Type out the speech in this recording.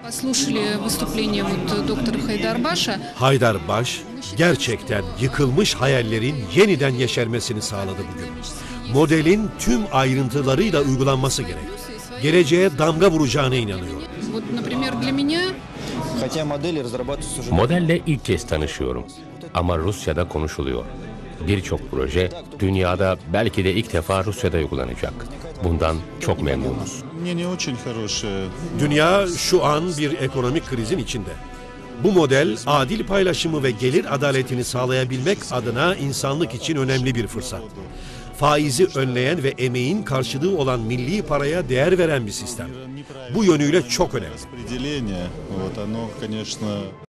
Послушали выступление доктора Хайдарбаша. Haydarbaş gerçekten yıkılmış hayallerin yeniden yeşermesini sağladı bugün. Modelin tüm ayrıntılarıyla uygulanması gerek. Geleceğe damga vuracağına inanıyorum. Вот, например, для меня Modelle ilk kez tanışıyorum. Ama Rusya'da konuşuluyor. Birçok proje dünyada belki de ilk defa Rusya'da uygulanacak. Bundan çok memnunuz. Dünya şu an bir ekonomik krizin içinde. Bu model adil paylaşımı ve gelir adaletini sağlayabilmek adına insanlık için önemli bir fırsat. Faizi önleyen ve emeğin karşılığı olan milli paraya değer veren bir sistem. Bu yönüyle çok önemli.